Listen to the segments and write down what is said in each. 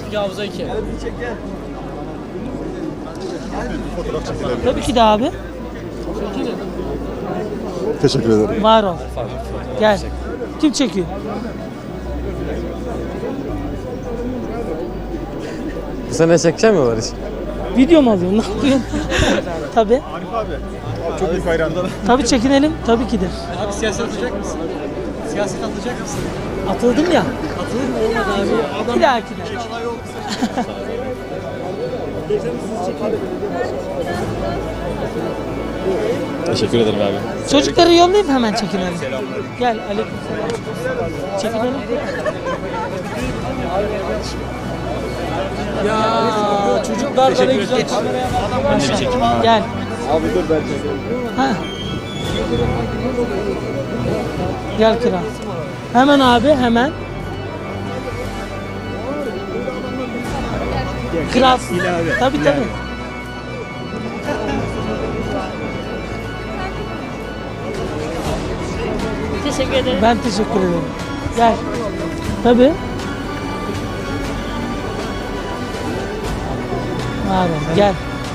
Trafik hafıza 2. Fotoğraf çekilebilir. Tabii ki de abi. Teşekkür ederim. Var ol. Gel. Kim çekiyor? Sen ne çekecek mi Barış? Video mu alıyorsun? Ne yapıyorsun? Tabii. Arif abi. Çok büyük hayranım. Tabii çekinelim. Tabii ki de. Abi siyaset atacak mısın? Siyaset atacak mısın? Atıldım ya. Atılır mı olmadı abi? Bir dahakine. Teşekkür ederim abi. Çocukları yollayıp hemen çekinelim. Gel aleykümselam. Çekinelim. Ya çocuklar da ne güzel kameraya bak. Gel. Abi dur ben çekeyim. Ha. Gel kral. Hemen abi hemen. Kral. Tabii tabii. Teşekkür ederim. Ben teşekkür ederim. Gel. Tabii. Abi gel.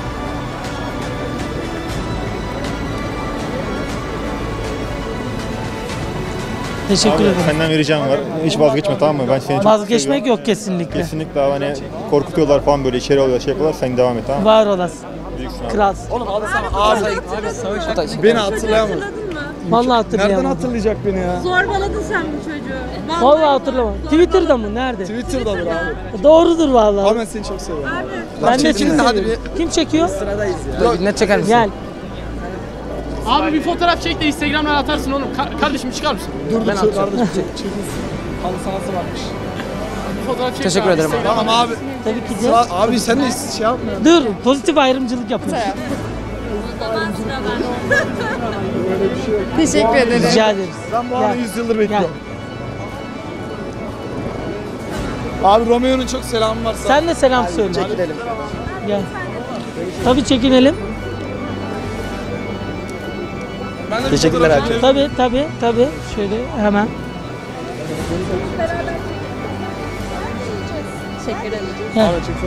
Teşekkür Abi ederim. senden vereceğim var. Hiç vazgeçme, tamam mı? Ben seni çok Vazgeçmek seviyorum. yok kesinlikle. Kesinlikle abi, hani korkutuyorlar falan, böyle içeri alıyorlar, şey yapıyorlar. Sen devam et, tamam mı? Var olasın. Kral. Oğlum abi sana ağza git. Abi savaş. Beni hatırlayamaz. Vallahi hatırlayamadım. Nereden hatırlayacak beni ya? Zorbaladın sen bu çocuğu. Vallahi hatırlamam. Twitter'da mı? Nerede? Twitter'dadır abi. Doğrudur vallahi. Abi ben seni çok seviyorum. Ben de seni çekilin de hadi seviyorum. Kim çekiyor? Sıradayız ya. Net çeker misin? Gel. Abi bir fotoğraf çek de Instagram'dan atarsın oğlum. Kardeşim çıkar mısın? Dur kardeşim çekilsin. Halı sahası varmış. Bir fotoğraf çek. Teşekkür ederim. Tamam abi. Tabii ki de. Abi sen de şey yapma. Dur. Pozitif ayrımcılık yapıyorsun. Teşekkür ederim. Rica ederiz. Ben bu anı Gel. 100 yıldır bekliyorum. Abi Romeo'nun çok selamı var sana. Sen de selam söyle. Çekilelim. Gel. Tabii çekinelim. Ben de Teşekkürler abi. Tabii. Şöyle hemen. Teşekkür ederim. Gel. Abi çeksene.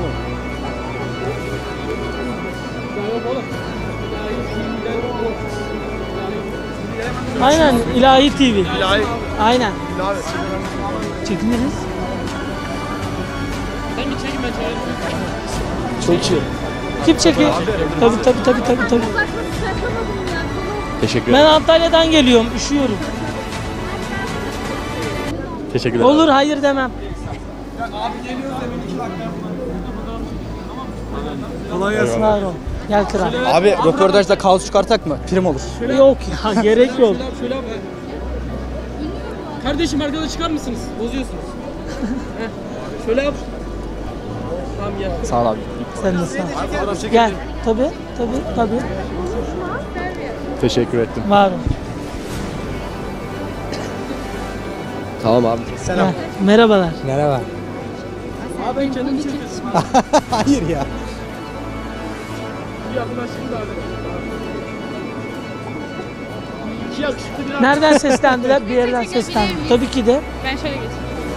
Aynen İlahi TV. İlahi. Aynen. İlahi. Çekiniriz. Sen bir çekin ben çekerim. Çok iyi. Kim çekiyor? Tabii. Teşekkür Ben Antalya'dan geliyorum. Üşüyorum. Teşekkür ederim. Olur hayır demem. Kolay gelsin. Var ol. Gel kral. Abi röportajda kaos çıkartak mı? Prim olur. Yok ya gerek yok. Şöyle yap. Kardeşim arkada çıkar mısınız? Bozuyorsunuz. Heh. Şöyle yap. Tamam gel. Sağ ol abi. Sen de sağ ol. Gel. Tabii. Teşekkür ettim. Var ol. Tamam abi. Gel. Merhabalar. Merhaba. Abi ben kendim çekeyim. Hayır ya. Bir yaklaşayım da abi. İki yakışıklı bir abi. Nereden seslendiler? Bir yerden seslendi. Tabii ki de. Ben şöyle geçeyim.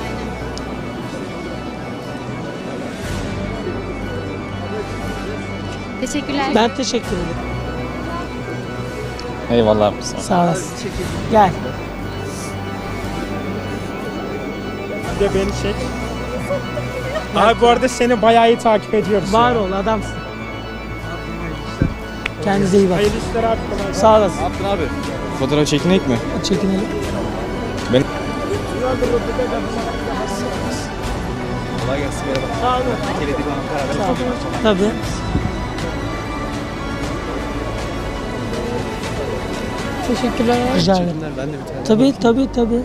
Teşekkürler. Ben teşekkür ederim. Eyvallah abi. Sağ olasın. Gel. Bir de beni çek. Abi bu arada seni bayağı iyi takip ediyoruz. Var ya. ol adamsın. Kendinize iyi bakın. Hayırlı işler abi. Kolay gelsin. Sağ olasın. yaptın abi? Fotoğraf çekinek mi? Çekinelim. Kolay gelsin. Merhaba. Sağ olun. Keledik Ankara'da. Tabii. Teşekkürler. Rica ederim. Ben de bir tane. Tabii.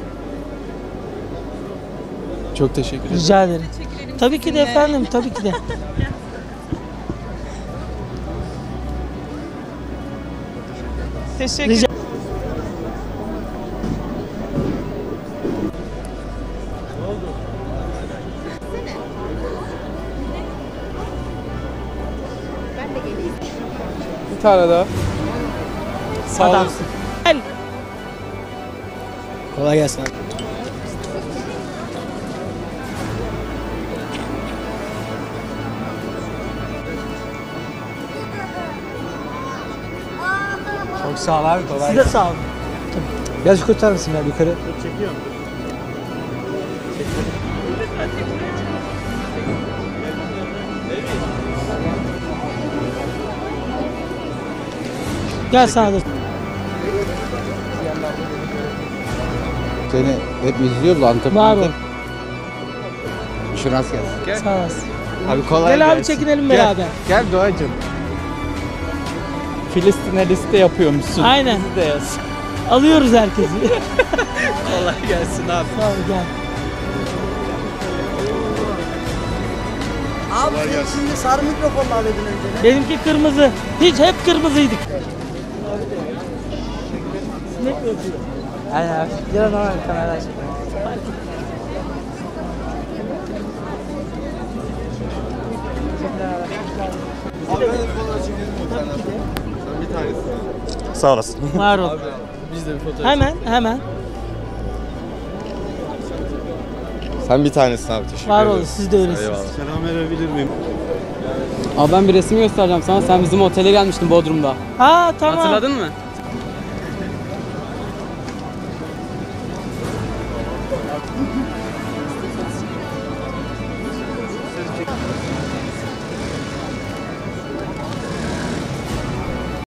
Çok teşekkür ederim. Rica ederim. Tabii ki de efendim. Tabii ki de. Teşekkür Rica Bir tane daha. Sağ olun. adamsın. Gel. Kolay gelsin abi. Çok sağ ol abi. Kolay Siz de sağ olun. Biraz kurtar mısın ya yukarı? Çekiyorum. Gel sana da. Seni hep izliyoruz Antep. Var ol. Şurası gelsin. Sağ olasın. Abi kolay Gel abi gelsin. çekinelim Gel. beraber. Gel Doğacığım. Filistin'e liste yapıyormuşsun. Aynen. Bizi de yaz. Alıyoruz herkesi. Kolay gelsin abi. Sağ ol gel. Abi sen şimdi sarı mikrofonla alıyordun önce. Benimki kırmızı. Hiç hep kırmızıydık. Sinek mi öpüyor? Aynen abi. Gel normal kamera aç. Sağ olasın. Var ol. Biz de bir fotoğraf. Hemen. Sen bir tanesin abi, teşekkür Var olun. Siz de öylesiniz. Selam verebilir miyim? Abi ben bir resim göstereceğim sana. Sen bizim otele gelmiştin Bodrum'da. Ha tamam. Hatırladın mı?